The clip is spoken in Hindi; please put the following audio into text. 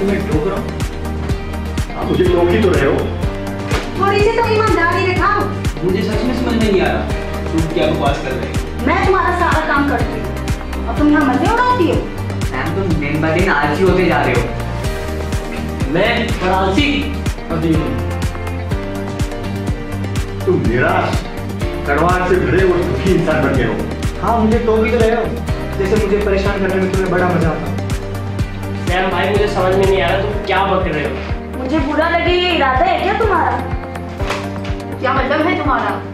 तुम्हें ठोक रहा हूँ? आप मुझे टोक ही तो रहे हो। थोड़ी सी तो ईमानदारी दिखाओ। मुझे सच में समझ में नहीं आ रहा तुम क्या बकवास कर रहे हो। मैं तुम्हारा सारा काम करती हूँ और तुम यहाँ मजे उड़ाती हो। मैम तुम दिन ब दिन आलसी होते जा रहे हो। मैं आलसी अभी तुम निराश, कड़वाहट से भरे और दुखी इंसान बन गए हो। हाँ मुझे टोक ही तो रहे हो, जैसे मुझे परेशान करने में तुम्हें बड़ा मजा आता। सैम भाई मुझे समझ में नहीं आ रहा तुम क्या बक रहे हो। मुझे बुरा लगे ये इरादा है क्या तुम्हारा? क्या मतलब है तुम्हारा?